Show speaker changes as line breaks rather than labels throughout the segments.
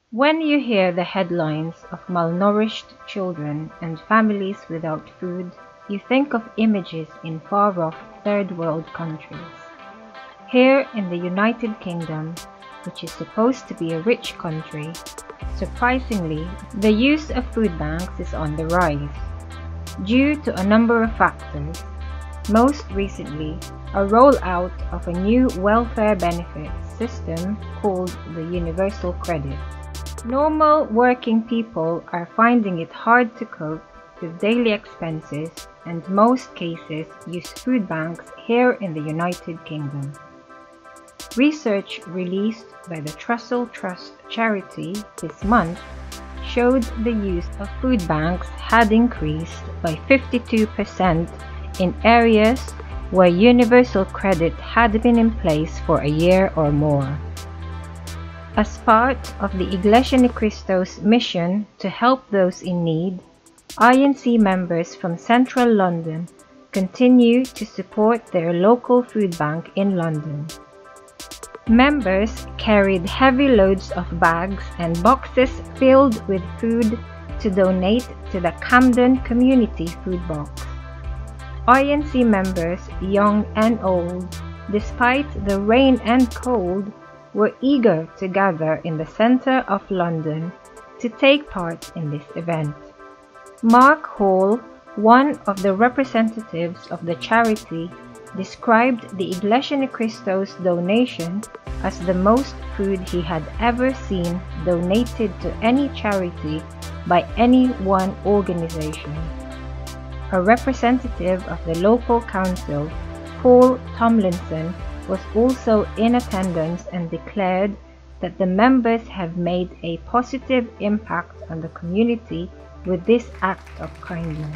When you hear the headlines of malnourished children and families without food, you think of images in far-off third-world countries. Here in the United Kingdom, which is supposed to be a rich country, surprisingly, the use of food banks is on the rise, due to a number of factors, most recently a rollout of a new welfare benefits system called the Universal Credit. Normal working people are finding it hard to cope with daily expenses and most cases use food banks here in the United Kingdom. Research released by the Trussell Trust charity this month showed the use of food banks had increased by 52% in areas where universal credit had been in place for a year or more. As part of the Iglesia Ni Cristo's mission to help those in need, INC members from central London continue to support their local food bank in London. Members carried heavy loads of bags and boxes filled with food to donate to the Camden Community Food Box. INC members, young and old, despite the rain and cold, were eager to gather in the centre of London to take part in this event. Mark Hall, one of the representatives of the charity, described the Iglesia Ni Cristo's donation as the most food he had ever seen donated to any charity by any one organization. A representative of the local council, Paul Tomlinson, was also in attendance and declared that the members have made a positive impact on the community with this act of kindness.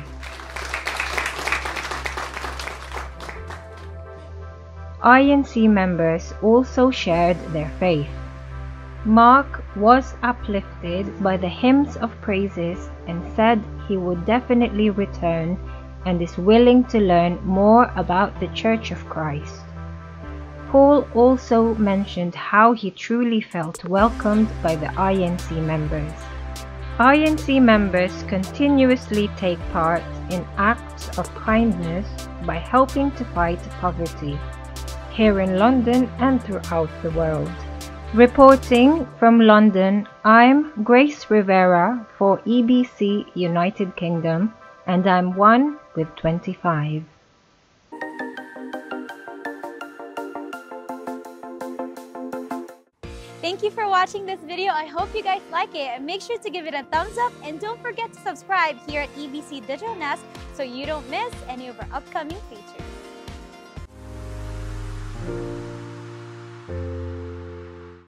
INC members also shared their faith. Mark was uplifted by the hymns of praises and said he would definitely return and is willing to learn more about the Church of Christ. Paul also mentioned how he truly felt welcomed by the INC members. INC members continuously take part in acts of kindness by helping to fight poverty, here in London and throughout the world. Reporting from London, I'm Grace Rivera for EBC United Kingdom, and I'm one with 25.
Thank you for watching this video. I hope you guys like it, and make sure to give it a thumbs up, and don't forget to subscribe here at EBC Digital Nest so you don't miss any of our upcoming features.